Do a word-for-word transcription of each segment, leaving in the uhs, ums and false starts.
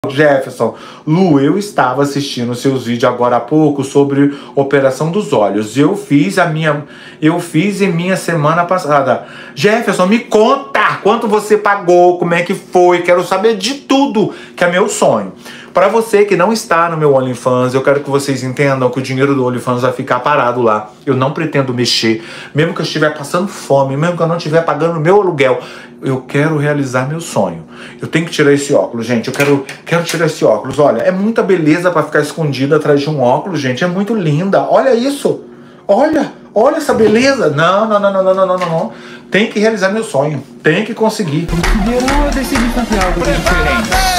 Jefferson, Lu, eu estava assistindo seus vídeos agora há pouco sobre operação dos olhos. Eu fiz a minha, eu fiz em minha semana passada. Jefferson, me conta quanto você pagou, como é que foi, quero saber de tudo, que é meu sonho. Para você que não está no meu OnlyFans, eu quero que vocês entendam que o dinheiro do OnlyFans vai ficar parado lá. Eu não pretendo mexer, mesmo que eu estiver passando fome, mesmo que eu não estiver pagando meu aluguel. Eu quero realizar meu sonho. Eu tenho que tirar esse óculos, gente. Eu quero, quero tirar esse óculos. Olha, é muita beleza para ficar escondida atrás de um óculos, gente. É muito linda. Olha isso. Olha, olha essa beleza. Não, não, não, não, não, não, não, não. Tem que realizar meu sonho. Tem que conseguir. Primeiro eu decidi fazer algo diferente.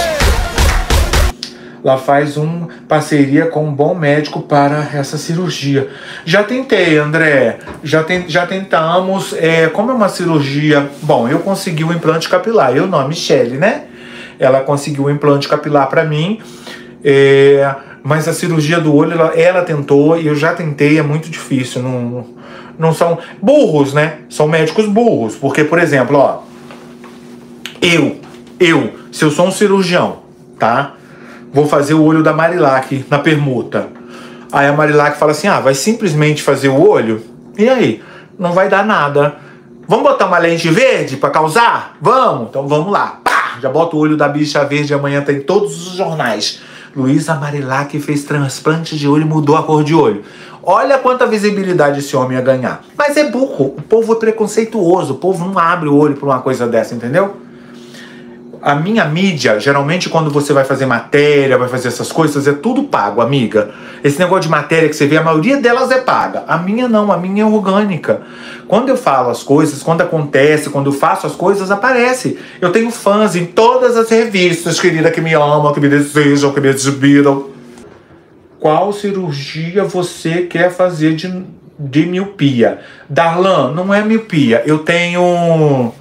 Lá faz uma parceria com um bom médico para essa cirurgia. Já tentei, André. Já, tem, já tentamos. É, como é uma cirurgia... Bom, eu consegui o implante capilar. Eu não, a Michelle, né? Ela conseguiu o implante capilar para mim. É, mas a cirurgia do olho, ela, ela tentou e eu já tentei. É muito difícil. Não, não são burros, né? São médicos burros. Porque, por exemplo, ó... Eu, eu, se eu sou um cirurgião, tá? Vou fazer o olho da Marilac na permuta. Aí a Marilac fala assim, ah, vai simplesmente fazer o olho? E aí? Não vai dar nada. Vamos botar uma lente verde pra causar? Vamos? Então vamos lá. Pá! Já bota o olho da bicha verde, amanhã tem todos os jornais. Luísa Marilac fez transplante de olho e mudou a cor de olho. Olha quanta visibilidade esse homem ia ganhar. Mas é burro. O povo é preconceituoso. O povo não abre o olho pra uma coisa dessa, entendeu? A minha mídia, geralmente quando você vai fazer matéria, vai fazer essas coisas, é tudo pago, amiga. Esse negócio de matéria que você vê, a maioria delas é paga. A minha não, a minha é orgânica. Quando eu falo as coisas, quando acontece, quando eu faço as coisas, aparece. Eu tenho fãs em todas as revistas, querida, que me amam, que me desejam, que me admiram. Qual cirurgia você quer fazer de, de miopia? Darlan, não é miopia. Eu tenho...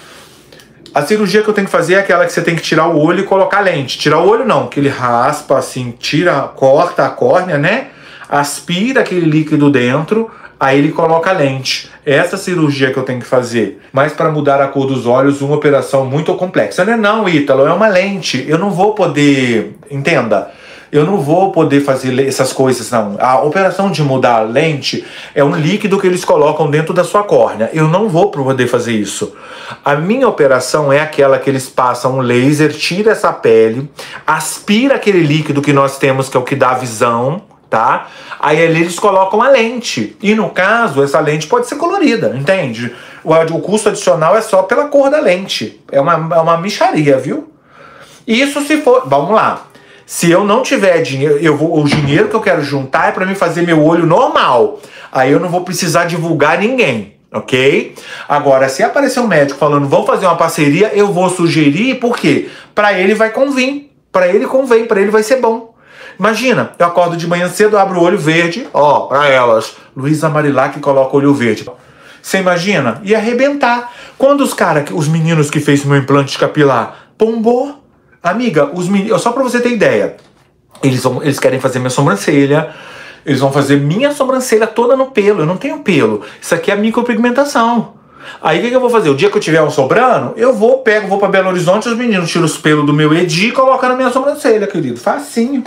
A cirurgia que eu tenho que fazer é aquela que você tem que tirar o olho e colocar lente. Tirar o olho não, que ele raspa assim, tira, corta a córnea, né? Aspira aquele líquido dentro, aí ele coloca a lente. Essa cirurgia que eu tenho que fazer. Mas para mudar a cor dos olhos, uma operação muito complexa. Não é não, Ítalo, é uma lente. Eu não vou poder... Entenda. Eu não vou poder fazer essas coisas, não. A operação de mudar a lente é um líquido que eles colocam dentro da sua córnea. Eu não vou poder fazer isso. A minha operação é aquela que eles passam um laser, tira essa pele, aspira aquele líquido que nós temos, que é o que dá a visão, tá? Aí ali eles colocam a lente. E no caso, essa lente pode ser colorida, entende? O, o custo adicional é só pela cor da lente. É uma, é uma mixaria, viu? Isso se for... Vamos lá. Se eu não tiver dinheiro, eu vou, o dinheiro que eu quero juntar é para mim fazer meu olho normal. Aí eu não vou precisar divulgar ninguém, ok? Agora, se aparecer um médico falando, vamos fazer uma parceria, eu vou sugerir, por quê? Para ele vai convir, para ele convém, para ele vai ser bom. Imagina, eu acordo de manhã cedo, abro o olho verde, ó, para elas, Luísa Marilac coloca o olho verde. Você imagina? Ia arrebentar. Quando os caras, os meninos que fez meu implante capilar, pombou. Amiga, os meninos, só pra você ter ideia, eles, vão, eles querem fazer minha sobrancelha, eles vão fazer minha sobrancelha toda no pelo, eu não tenho pelo, isso aqui é micropigmentação. Aí o que, que eu vou fazer? O dia que eu tiver um sobrando, eu vou, pego, vou pra Belo Horizonte, os meninos tiram os pelos do meu Edi e colocam na minha sobrancelha, querido, facinho.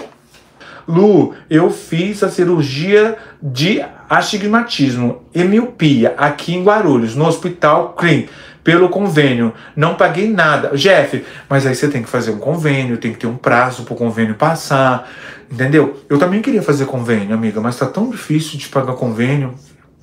Lu, eu fiz a cirurgia de astigmatismo e miopia aqui em Guarulhos, no Hospital Clean, pelo convênio. Não paguei nada. Jeff, mas aí você tem que fazer um convênio, tem que ter um prazo pro convênio passar, entendeu? Eu também queria fazer convênio, amiga, mas tá tão difícil de pagar convênio.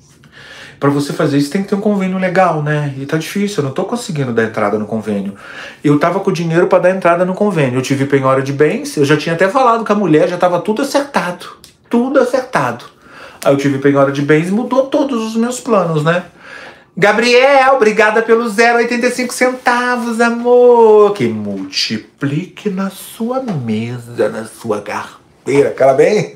Pra você fazer isso tem que ter um convênio legal, né? E tá difícil, eu não tô conseguindo dar entrada no convênio. Eu tava com dinheiro pra dar entrada no convênio. Eu tive penhora de bens, eu já tinha até falado com a mulher, já tava tudo acertado. Tudo acertado. Aí eu tive penhora de bens e mudou todos os meus planos, né? Gabriel, obrigada pelos zero vírgula oitenta e cinco centavos, amor. Que multiplique na sua mesa, na sua carteira. Cala bem?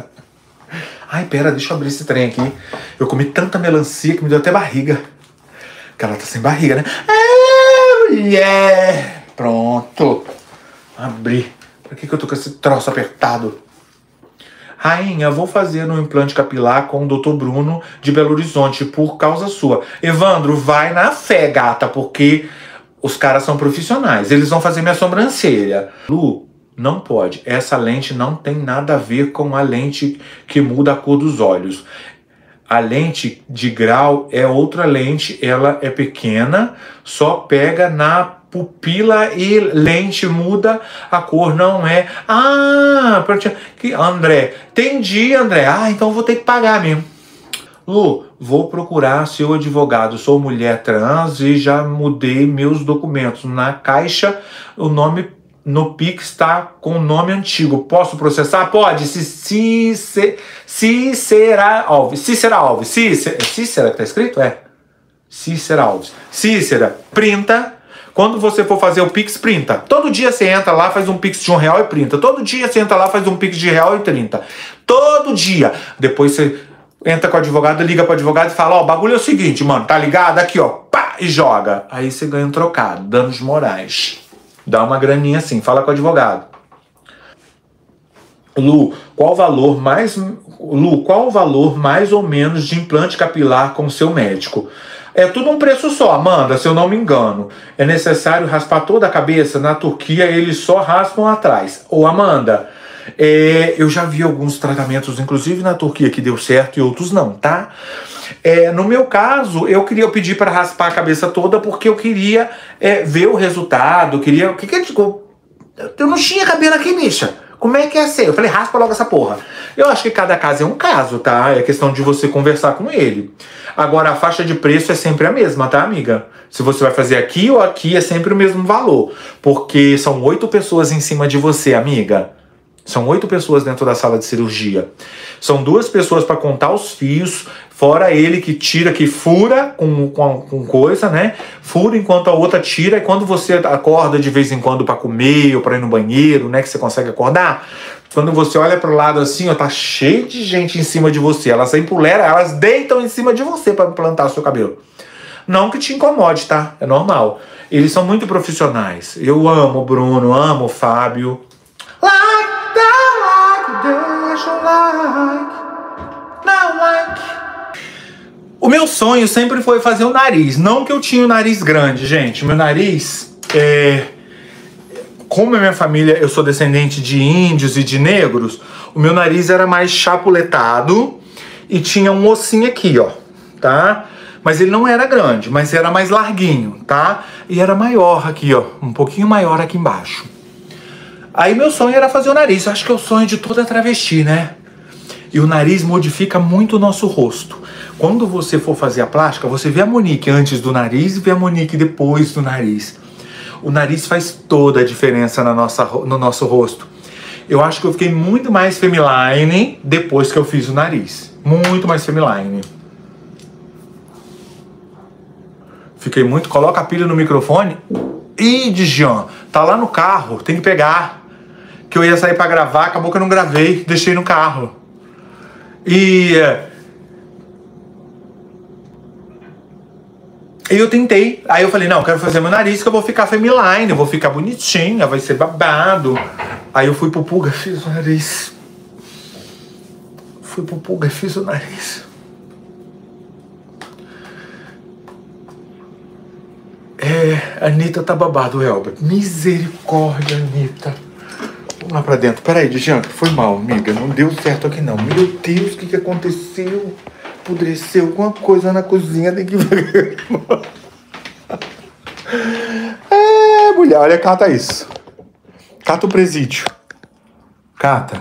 Ai, pera, deixa eu abrir esse trem aqui. Eu comi tanta melancia que me deu até barriga. Porque ela tá sem barriga, né? Ah, mulher! Pronto. Abri. Por que que eu tô com esse troço apertado? Rainha, vou fazer um implante capilar com o doutor Bruno de Belo Horizonte por causa sua. Evandro, vai na fé, gata, porque os caras são profissionais. Eles vão fazer minha sobrancelha. Lu, Não pode. Essa lente não tem nada a ver com a lente que muda a cor dos olhos. A lente de grau é outra lente, ela é pequena, só pega na pupila e lente muda a cor, não é. Ah, que André, entendi, André. Ah, então vou ter que pagar mesmo. Lu, vou procurar seu advogado. Sou mulher trans e já mudei meus documentos. Na caixa, o nome no Pix está com o nome antigo. Posso processar? Pode. Se, se, se, Cícera Alves. Cícera Alves. Cícera, Cícera que tá escrito? É. Cícera Alves. Cícera, printa. Quando você for fazer o Pix, printa. Todo dia você entra lá, faz um Pix de um real e printa. Todo dia você entra lá, faz um Pix de real e trinta. Todo dia. Depois você entra com o advogado, liga pro advogado e fala, ó, o bagulho é o seguinte, mano, tá ligado? Aqui, ó, pá, e joga. Aí você ganha um trocado, danos morais. Dá uma graninha assim, fala com o advogado. Lu, qual o valor mais, Lu, qual o valor mais ou menos de implante capilar com o seu médico? É tudo um preço só, Amanda, se eu não me engano. É necessário raspar toda a cabeça? Na Turquia eles só raspam atrás. Ô, Amanda, é, eu já vi alguns tratamentos, inclusive na Turquia, que deu certo e outros não, tá? É, no meu caso, eu queria pedir para raspar a cabeça toda porque eu queria é, ver o resultado, queria... Que que eu, eu não tinha cabelo aqui, bicha. Como é que é ser? Eu falei, raspa logo essa porra. Eu acho que cada caso é um caso, tá? É questão de você conversar com ele. Agora, a faixa de preço é sempre a mesma, tá, amiga? Se você vai fazer aqui ou aqui, é sempre o mesmo valor. Porque são oito pessoas em cima de você, amiga. São oito pessoas dentro da sala de cirurgia. São duas pessoas para contar os fios, fora ele que tira, que fura com, com, com coisa, né? Fura enquanto a outra tira. E quando você acorda de vez em quando para comer ou para ir no banheiro, né? Que você consegue acordar. Quando você olha pro lado assim, ó, tá cheio de gente em cima de você. Elas empolera, elas deitam em cima de você para implantar o seu cabelo. Não que te incomode, tá? É normal. Eles são muito profissionais. Eu amo o Bruno, amo o Fábio. Deixa o like, não like. O meu sonho sempre foi fazer o nariz. Não que eu tinha o nariz grande, gente. Meu nariz é... Como a minha família, eu sou descendente de índios e de negros, o meu nariz era mais chapuletado e tinha um ossinho aqui, ó, tá? Mas ele não era grande, mas era mais larguinho, tá? E era maior aqui, ó, um pouquinho maior aqui embaixo. Aí meu sonho era fazer o nariz. Acho que é o sonho de toda travesti, né? E o nariz modifica muito o nosso rosto. Quando você for fazer a plástica, você vê a Monique antes do nariz e vê a Monique depois do nariz. O nariz faz toda a diferença na nossa, no nosso rosto. Eu acho que eu fiquei muito mais feminine depois que eu fiz o nariz. Muito mais feminine. Fiquei muito... Coloca a pilha no microfone. Ih, Dijan, tá lá no carro, tem que pegar. Que eu ia sair pra gravar, acabou que eu não gravei, deixei no carro. E... E eu tentei, aí eu falei, não, eu quero fazer meu nariz que eu vou ficar feminine, eu vou ficar bonitinha, vai ser babado. Aí eu fui pro Pulga, fiz o nariz. Fui pro Pulga, fiz o nariz. É, a Anitta tá babado, Elber. Misericórdia, Anitta. Vamos lá pra dentro. Peraí, Dijan, foi mal, amiga. Não deu certo aqui, não. Meu Deus, o que que aconteceu? Apodreceu alguma coisa na cozinha. Tem que ver. É, mulher, olha, cata isso. Cata o presídio. Cata.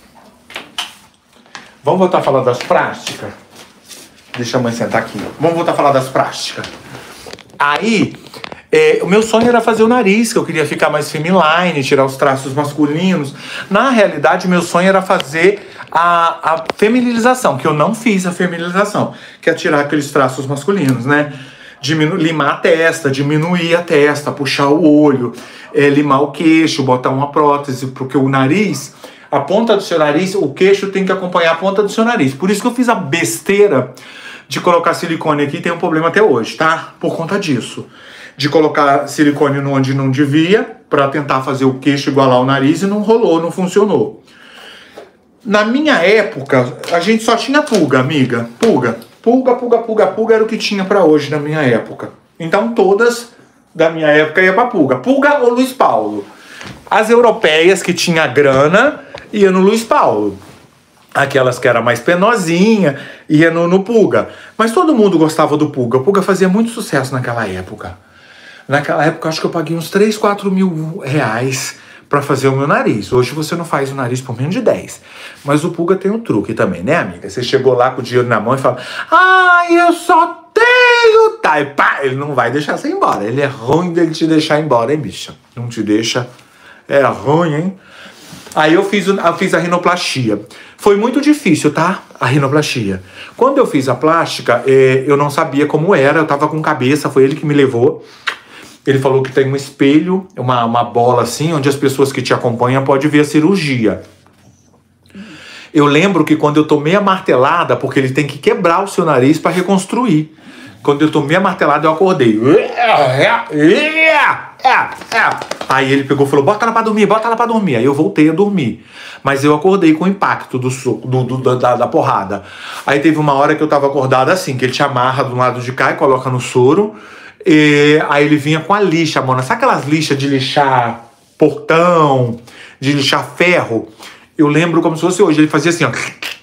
Vamos voltar a falar das plásticas? Deixa a mãe sentar aqui. Vamos voltar a falar das plásticas. Aí, é, o meu sonho era fazer o nariz, que eu queria ficar mais feminine, tirar os traços masculinos. Na realidade, meu sonho era fazer a, a feminilização, que eu não fiz a feminilização, que é tirar aqueles traços masculinos, né? Diminu limar a testa, diminuir a testa, puxar o olho, é, limar o queixo, botar uma prótese, porque o nariz, a ponta do seu nariz, o queixo tem que acompanhar a ponta do seu nariz. Por isso que eu fiz a besteira de colocar silicone aqui, tem um problema até hoje, tá? Por conta disso. De colocar silicone onde não devia, pra tentar fazer o queixo igualar o nariz, e não rolou, não funcionou. Na minha época, a gente só tinha pulga, amiga. Pulga. Pulga, pulga, pulga, pulga era o que tinha pra hoje, na minha época. Então todas da minha época iam pra pulga. Pulga ou Luiz Paulo. As europeias que tinha grana, ia no Luiz Paulo. Aquelas que era mais penosinha, ia no, no Pulga. Mas todo mundo gostava do Pulga. O Pulga fazia muito sucesso naquela época. Naquela época, acho que eu paguei uns três, quatro mil reais pra fazer o meu nariz. Hoje você não faz o nariz por menos de dez. Mas o Pulga tem um truque também, né, amiga? Você chegou lá com o dinheiro na mão e fala: ah, eu só tenho... Tá, e pá, ele não vai deixar você ir embora. Ele é ruim dele te deixar embora, hein, bicha? Não te deixa... É ruim, hein? Aí eu fiz, eu fiz a rinoplastia. Foi muito difícil, tá? A rinoplastia. Quando eu fiz a plástica, eh, eu não sabia como era. Eu tava com cabeça, foi ele que me levou. Ele falou que tem um espelho, uma, uma bola assim, onde as pessoas que te acompanham podem ver a cirurgia. Eu lembro que quando eu tomei a martelada, porque ele tem que quebrar o seu nariz para reconstruir. Quando eu tomei a martelada, eu acordei. Aí ele pegou e falou: bota ela pra dormir, bota ela pra dormir. Aí eu voltei a dormir. Mas eu acordei com o impacto do, do, do, da, da porrada. Aí teve uma hora que eu tava acordado assim, que ele te amarra do lado de cá e coloca no soro. E aí ele vinha com a lixa, mano. Sabe aquelas lixas de lixar portão, de lixar ferro? Eu lembro como se fosse hoje. Ele fazia assim, ó.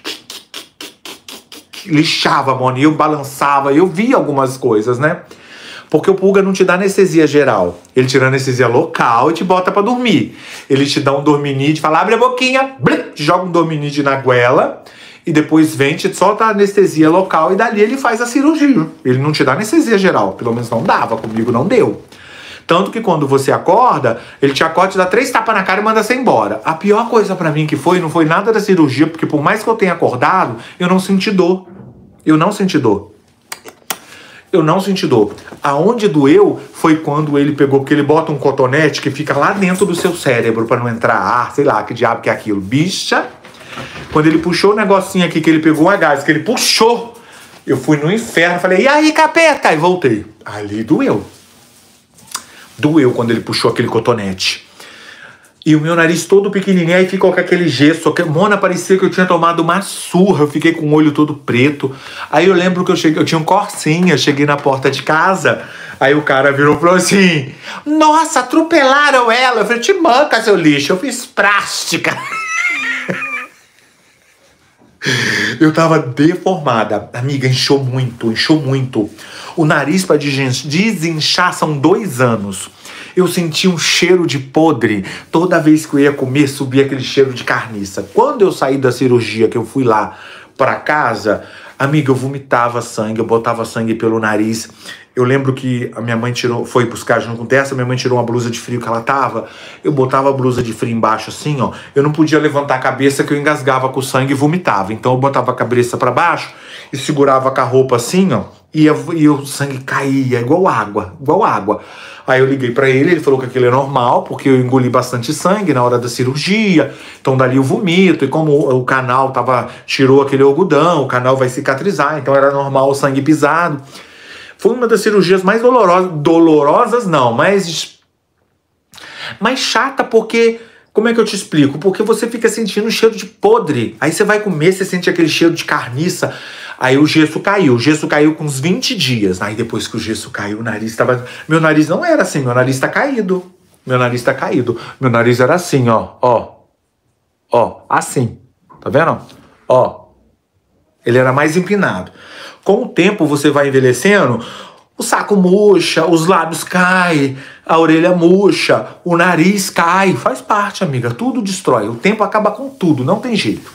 Lixava, mano. E eu balançava. Eu via algumas coisas, né? Porque o Pulga não te dá anestesia geral. Ele te dá anestesia local e te bota pra dormir. Ele te dá um dorminide, fala: abre a boquinha, blim, te joga um dorminide na goela. E depois vem, te solta a anestesia local e dali ele faz a cirurgia. Ele não te dá anestesia geral. Pelo menos não dava, comigo não deu. Tanto que quando você acorda, ele te acorda, te dá três tapas na cara e manda você embora. A pior coisa pra mim que foi, não foi nada da cirurgia, porque por mais que eu tenha acordado, eu não senti dor. Eu não senti dor. Eu não senti dor. Aonde doeu foi quando ele pegou, porque ele bota um cotonete que fica lá dentro do seu cérebro pra não entrar ar, sei lá, que diabo que é aquilo. Bicha, quando ele puxou o negocinho aqui, que ele pegou um gás, que ele puxou, eu fui no inferno, falei: e aí, capeta? E voltei. Ali doeu. Doeu quando ele puxou aquele cotonete. E o meu nariz todo pequenininho, aí ficou com aquele gesso. Mona, parecia que eu tinha tomado uma surra. Eu fiquei com o olho todo preto. Aí eu lembro que eu cheguei, eu tinha um Corsinha, cheguei na porta de casa. Aí o cara virou e falou assim: nossa, atropelaram ela. Eu falei: te manca, seu lixo, eu fiz plástica. Eu tava deformada. Amiga, inchou muito, inchou muito. O nariz pra desinchar são dois anos. Eu senti um cheiro de podre. Toda vez que eu ia comer, subia aquele cheiro de carniça. Quando eu saí da cirurgia, que eu fui lá pra casa, amiga, eu vomitava sangue, eu botava sangue pelo nariz. Eu lembro que a minha mãe tirou, foi buscar junto com o Tessa, minha mãe tirou uma blusa de frio que ela tava. Eu botava a blusa de frio embaixo assim, ó. Eu não podia levantar a cabeça que eu engasgava com o sangue e vomitava. Então eu botava a cabeça pra baixo e segurava com a roupa assim, ó. E, eu, e o sangue caía, igual água, igual água. Aí eu liguei pra ele, ele falou que aquilo é normal, porque eu engoli bastante sangue na hora da cirurgia, então dali eu vomito, e como o, o canal tava, tirou aquele algodão, o canal vai cicatrizar, então era normal o sangue pisado. Foi uma das cirurgias mais dolorosas, dolorosas não, mas, mais chata, porque, como é que eu te explico? Porque você fica sentindo um cheiro de podre, aí você vai comer, você sente aquele cheiro de carniça. Aí o gesso caiu, o gesso caiu com uns vinte dias. Aí depois que o gesso caiu, o nariz tava... Meu nariz não era assim, meu nariz tá caído. Meu nariz tá caído. Meu nariz era assim, ó, ó. Ó, assim. Tá vendo? Ó. Ele era mais empinado. Com o tempo você vai envelhecendo, o saco murcha, os lábios caem, a orelha murcha, o nariz cai. Faz parte, amiga, tudo destrói. O tempo acaba com tudo, não tem jeito.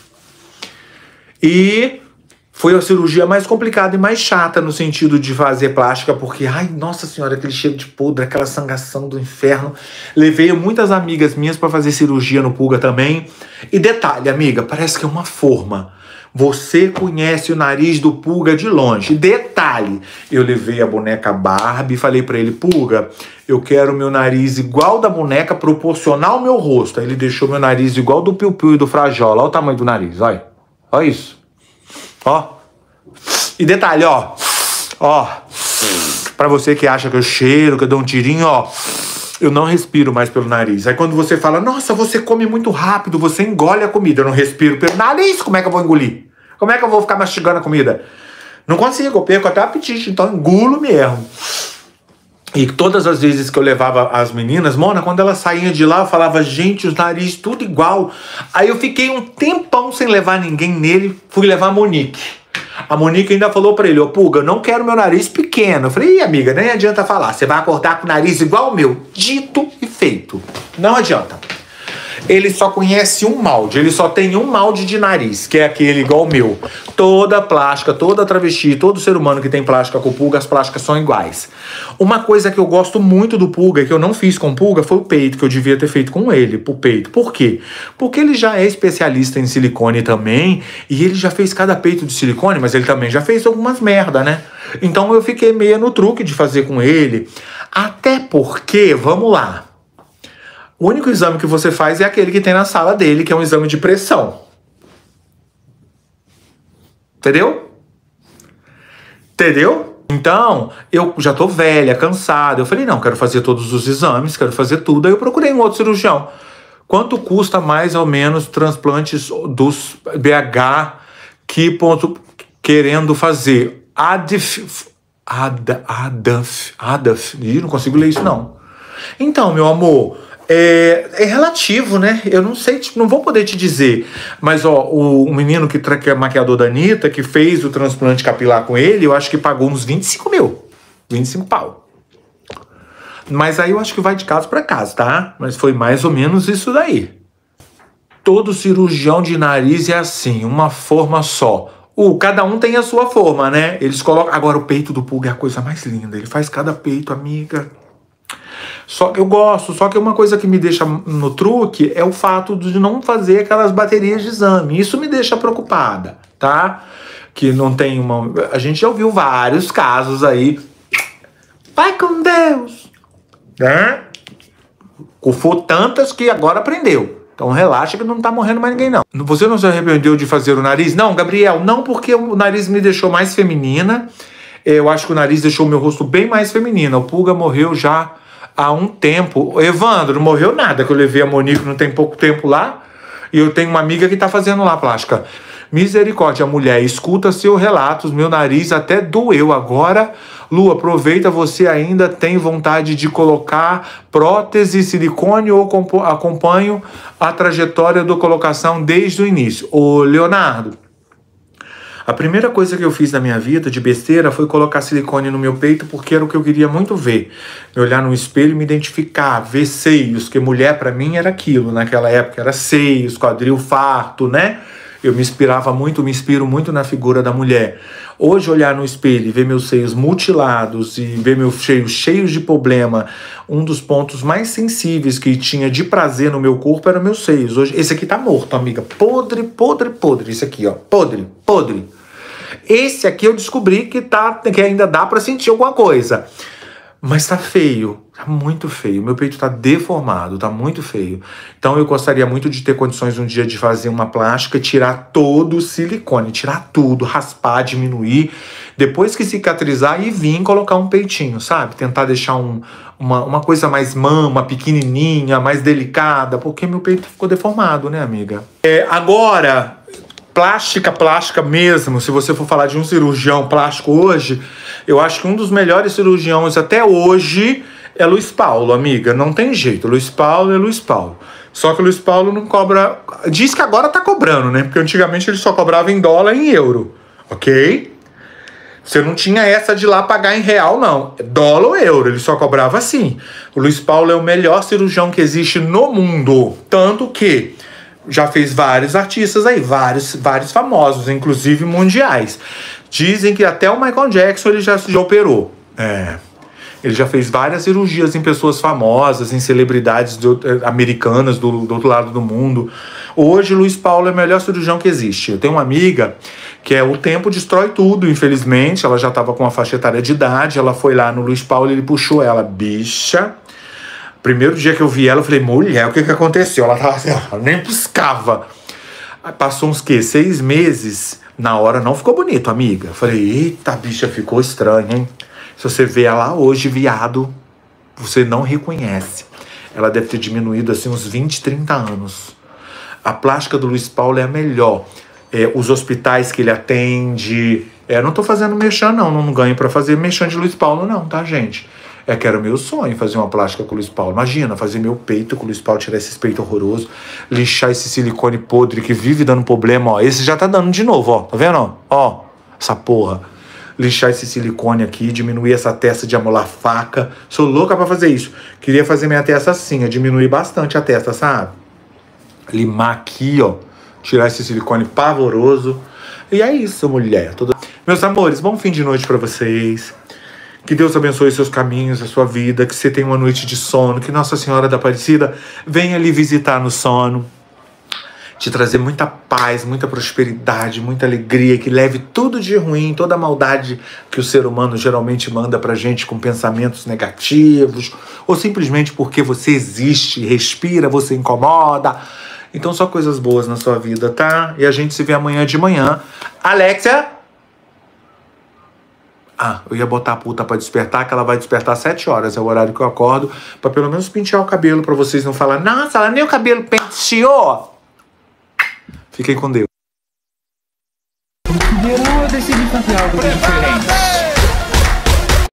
E... foi a cirurgia mais complicada e mais chata no sentido de fazer plástica, porque, ai, nossa senhora, aquele cheiro de podre, aquela sangação do inferno. Levei muitas amigas minhas para fazer cirurgia no Pulga também. E detalhe, amiga, parece que é uma forma. Você conhece o nariz do Pulga de longe. Detalhe, eu levei a boneca Barbie e falei para ele: Pulga, eu quero meu nariz igual da boneca, proporcional ao meu rosto. Aí ele deixou meu nariz igual do Piu Piu e do Frajola. Olha o tamanho do nariz, olha. Olha isso. Ó, e detalhe, ó, ó, pra você que acha que eu cheiro, que eu dou um tirinho, ó, eu não respiro mais pelo nariz. Aí quando você fala: nossa, você come muito rápido, você engole a comida. Eu não respiro pelo nariz, como é que eu vou engolir? Como é que eu vou ficar mastigando a comida? Não consigo, eu perco até o apetite, então engulo mesmo. E todas as vezes que eu levava as meninas, Mona, quando elas saíam de lá, eu falava, gente, os narizes tudo igual. Aí eu fiquei um tempão sem levar ninguém nele, fui levar a Monique. A Monique ainda falou pra ele, ô Puga, eu não quero meu nariz pequeno. Eu falei, ih, amiga, nem adianta falar, você vai acordar com o nariz igual o meu. Dito e feito. Não adianta. Ele só conhece um molde, ele só tem um molde de nariz, que é aquele igual o meu. Toda plástica, toda travesti, todo ser humano que tem plástica com Puga, as plásticas são iguais. Uma coisa que eu gosto muito do Puga, que eu não fiz com Puga, foi o peito, que eu devia ter feito com ele, pro peito. Por quê? Porque ele já é especialista em silicone também, e ele já fez cada peito de silicone, mas ele também já fez algumas merda, né? Então eu fiquei meio no truque de fazer com ele, até porque, vamos lá, o único exame que você faz é aquele que tem na sala dele, que é um exame de pressão. Entendeu? Entendeu? Então, eu já tô velha, cansada. Eu falei, não, quero fazer todos os exames, quero fazer tudo. Aí eu procurei um outro cirurgião. Quanto custa mais ou menos transplantes dos B H que ponto querendo fazer? Adf... Ad, adaf... Adaf... Ih, não consigo ler isso, não. Então, meu amor... É, é relativo, né? Eu não sei, tipo, não vou poder te dizer. Mas, ó, o, o menino que, que é maquiador da Anitta, que fez o transplante capilar com ele, eu acho que pagou uns vinte e cinco mil. vinte e cinco pau. Mas aí eu acho que vai de caso pra caso, tá? Mas foi mais ou menos isso daí. Todo cirurgião de nariz é assim, uma forma só. Uh, cada um tem a sua forma, né? Eles colocam... Agora, o peito do Puga é a coisa mais linda. Ele faz cada peito, amiga... Só que eu gosto, só que uma coisa que me deixa no truque é o fato de não fazer aquelas baterias de exame. Isso me deixa preocupada, tá? Que não tem uma... A gente já ouviu vários casos aí. Vai com Deus! Né? Cufou tantas que agora aprendeu. Então relaxa que não tá morrendo mais ninguém, não. Você não se arrependeu de fazer o nariz? Não, Gabriel, não, porque o nariz me deixou mais feminina. Eu acho que o nariz deixou o meu rosto bem mais feminino. O Puga morreu já... há um tempo. Evandro, não morreu nada, que eu levei a Monique não tem pouco tempo lá, e eu tenho uma amiga que tá fazendo lá plástica. Misericórdia, mulher, escuta seu relato, meu nariz até doeu agora. Lu, aproveita, você ainda tem vontade de colocar prótese, silicone ou acompanho a trajetória da colocação desde o início? Ô, Leonardo, a primeira coisa que eu fiz na minha vida de besteira foi colocar silicone no meu peito, porque era o que eu queria muito ver. Me olhar no espelho e me identificar, ver seios, que mulher pra mim era aquilo. Naquela época era seios, quadril farto, né? Eu me inspirava muito, me inspiro muito na figura da mulher. Hoje olhar no espelho e ver meus seios mutilados e ver meus seios cheios de problema, um dos pontos mais sensíveis que tinha de prazer no meu corpo era meus seios. Hoje, esse aqui tá morto, amiga. Podre, podre, podre. Esse aqui, ó. Podre, podre. Esse aqui eu descobri que, tá, que ainda dá pra sentir alguma coisa. Mas tá feio, tá muito feio. Meu peito tá deformado, tá muito feio. Então eu gostaria muito de ter condições um dia de fazer uma plástica, tirar todo o silicone, tirar tudo, raspar, diminuir. Depois que cicatrizar e vir colocar um peitinho, sabe? Tentar deixar um, uma, uma coisa mais mama, pequenininha, mais delicada, porque meu peito ficou deformado, né, amiga? É, agora... Plástica, plástica mesmo, se você for falar de um cirurgião plástico hoje, eu acho que um dos melhores cirurgiões até hoje é Luiz Paulo, amiga. Não tem jeito, Luiz Paulo é Luiz Paulo. Só que o Luiz Paulo não cobra... Diz que agora tá cobrando, né? Porque antigamente ele só cobrava em dólar e em euro, ok? Você não tinha essa de lá pagar em real, não. Dólar ou euro, ele só cobrava assim. O Luiz Paulo é o melhor cirurgião que existe no mundo. Tanto que... já fez vários artistas aí, vários, vários famosos, inclusive mundiais. Dizem que até o Michael Jackson ele já, já operou. É. Ele já fez várias cirurgias em pessoas famosas, em celebridades do, americanas do, do outro lado do mundo. Hoje, Luiz Paulo é o melhor cirurgião que existe. Eu tenho uma amiga que é o tempo destrói tudo, infelizmente. Ela já estava com uma faixa etária de idade. Ela foi lá no Luiz Paulo e ele puxou ela. Bicha... Primeiro dia que eu vi ela, eu falei, mulher, o que que aconteceu? Ela tava assim, ela nem piscava. Aí passou uns, quê? Seis meses. Na hora não ficou bonito, amiga. Eu falei, eita, bicha, ficou estranho, hein? Se você vê ela hoje, viado, você não reconhece. Ela deve ter diminuído, assim, uns vinte, trinta anos. A plástica do Luiz Paulo é a melhor. É, os hospitais que ele atende... É, não tô fazendo mexã, não. Não ganho pra fazer mexã de Luiz Paulo, não, tá, gente? É que era o meu sonho fazer uma plástica com o Luiz Paulo. Imagina, fazer meu peito com o Luiz Paulo, tirar esse peito horroroso, lixar esse silicone podre que vive dando problema, ó. Esse já tá dando de novo, ó. Tá vendo? Ó, essa porra. Lixar esse silicone aqui, diminuir essa testa de amolar faca. Sou louca pra fazer isso. Queria fazer minha testa assim, ó, diminuir bastante a testa, sabe? Limar aqui, ó. Tirar esse silicone pavoroso. E é isso, mulher. Todo... Meus amores, bom fim de noite pra vocês. Que Deus abençoe seus caminhos, a sua vida, que você tenha uma noite de sono, que Nossa Senhora da Aparecida venha lhe visitar no sono, te trazer muita paz, muita prosperidade, muita alegria, que leve tudo de ruim, toda a maldade que o ser humano geralmente manda pra gente com pensamentos negativos, ou simplesmente porque você existe, respira, você incomoda. Então só coisas boas na sua vida, tá? E a gente se vê amanhã de manhã. Alexia! Ah, eu ia botar a puta pra despertar, que ela vai despertar às sete horas, é o horário que eu acordo, pra pelo menos pentear o cabelo, pra vocês não falarem, nossa, ela nem o cabelo penteou. Fiquem com Deus. Eu decidi fazer algo diferente.